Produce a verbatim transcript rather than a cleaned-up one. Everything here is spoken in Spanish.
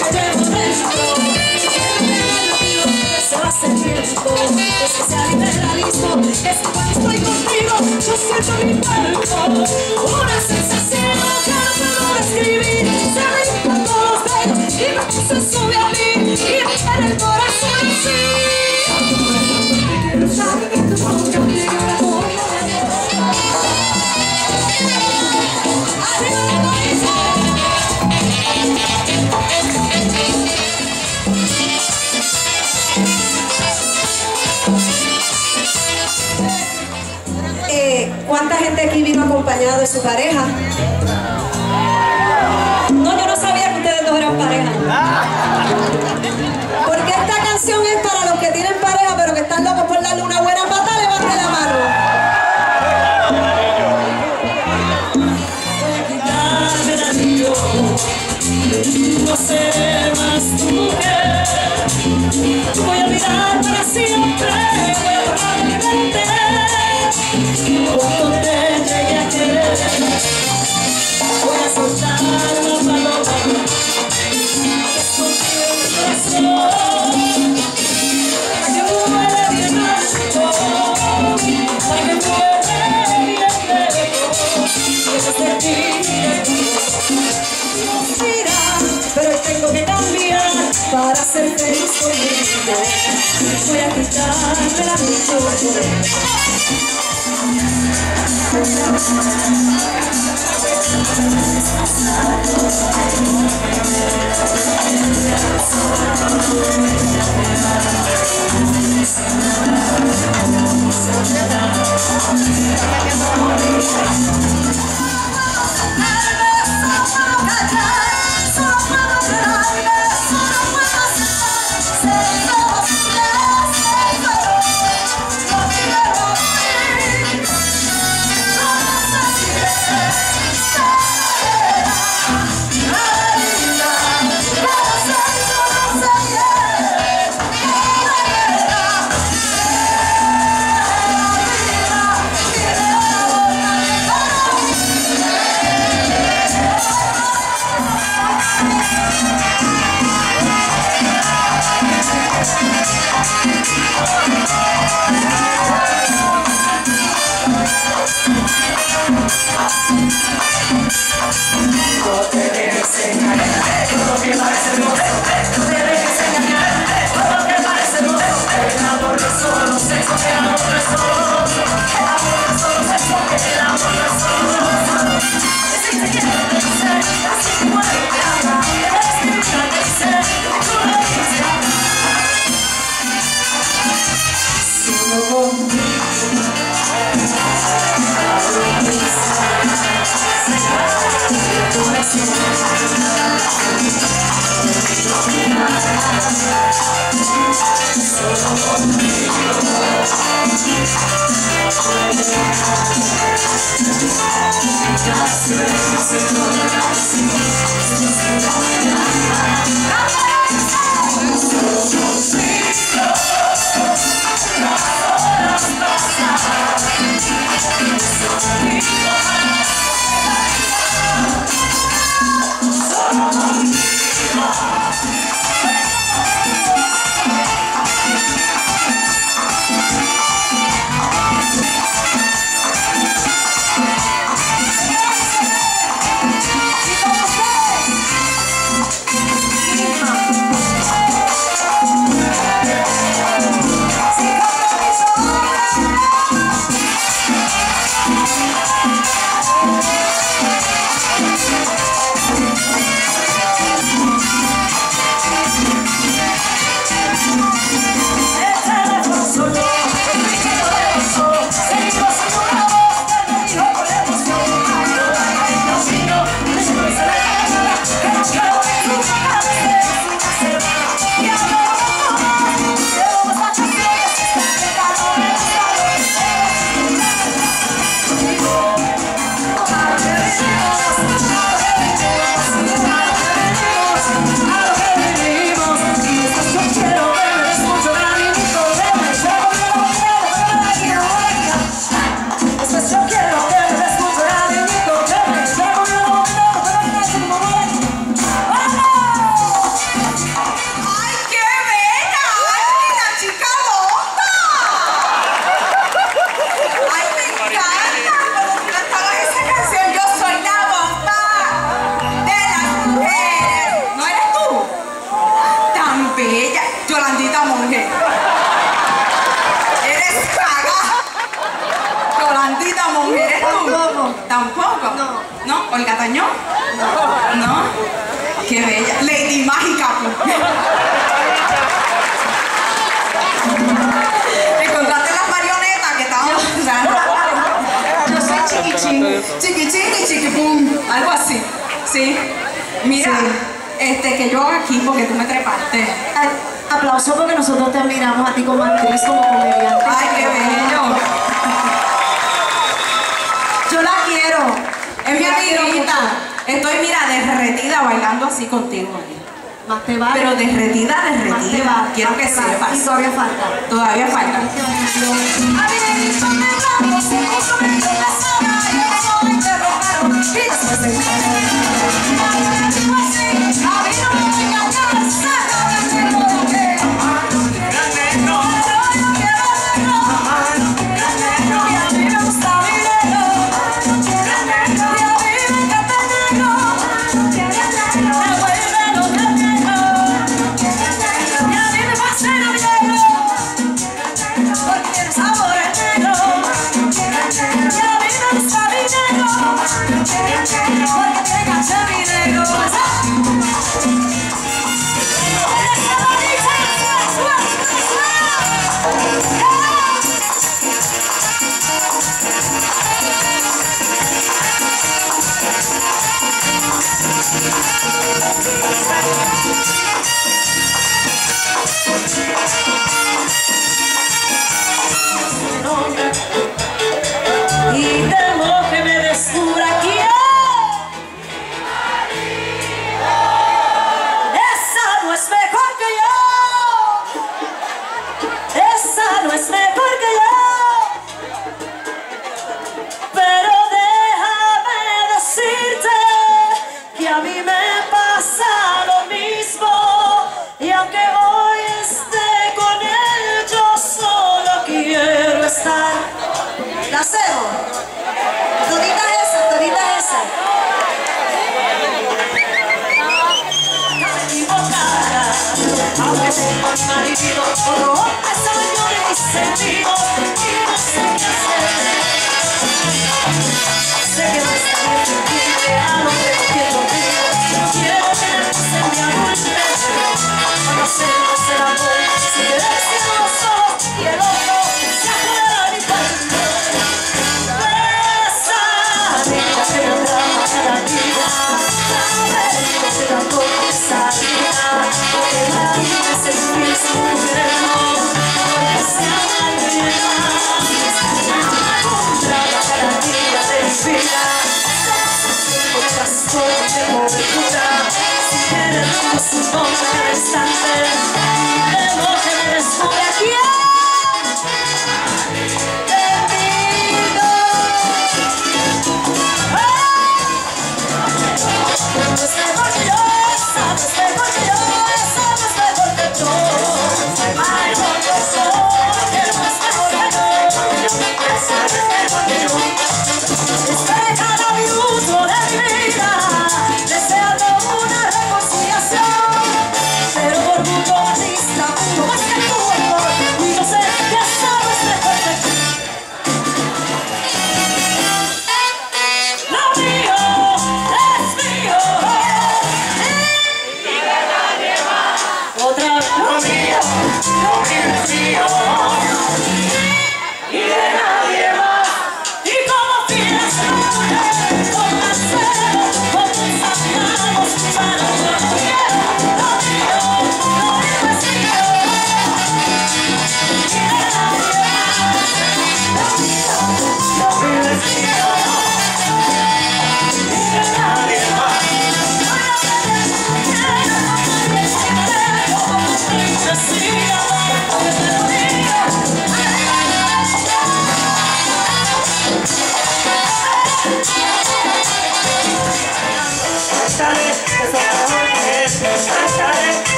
que llevo dentro. Se va a hacer tiempo, es que sea liberalismo, es que cuando estoy contigo yo siento mi cuerpo una sensación que no puedo describir. Se me inflan todos los dedos y me se sube a mí y me cae el corazón así. Eh, ¿Cuánta gente aquí vino acompañado de su pareja? No, yo no sabía que ustedes dos eran pareja. Porque esta canción es para los que tienen pareja pero que están locos por darle una buena pata. Levante la mano. Voy a quitarme el anillo, no seré más tu mujer. Voy a olvidar para siempre, voy a borrar mi mente. Cuando te llegue a querer, voy a soltar la paloma que escondió en mi corazón. Para que muera bien alto, para que muera bien lejos, desde ti. Mira, pero tengo que cambiar para ser feliz conmigo. Voy a quitarme la vida. ¿Olga Tañón? ¿No? Qué bella. Lady Mágica. ¿Encontraste las marionetas que estaban usando? Yo soy Chiquichín. Chiquichín y Chiquipum. Algo así. Sí. Mira, sí. este, que yo hago aquí porque tú me trepaste. Ay, aplauso porque nosotros te admiramos a ti como actriz, como comediante. Ay, qué bello. Yo la quiero. Es mi amiguita. Estoy, mira, derretida bailando así contigo. Más te vale. Pero derretida, derretida. Más te vale. Quiero que sepas. Y todavía falta. Todavía falta. Y temo que me descubra quién. Esa no es mejor que yo. Esa no es mejor que yo. Pero déjame decirte que a mí me pasa lo mismo. Y aunque hoy esté con él, yo solo quiero estar. La cebo. Todita esa, todita esa. Equivocada, aunque tengo un marido, otro hombre soy yo de mis sentidos. Y no sé qué hacer. Sé que no está bien sentirme a lo que no quiero contigo. No quiero tenerte en mi adultez. Conocernos el amor, si querés cierro los ojos y el otro se afuera de mi cuerpo. Si quieres, un nombre al instante, debo que me descubra quién.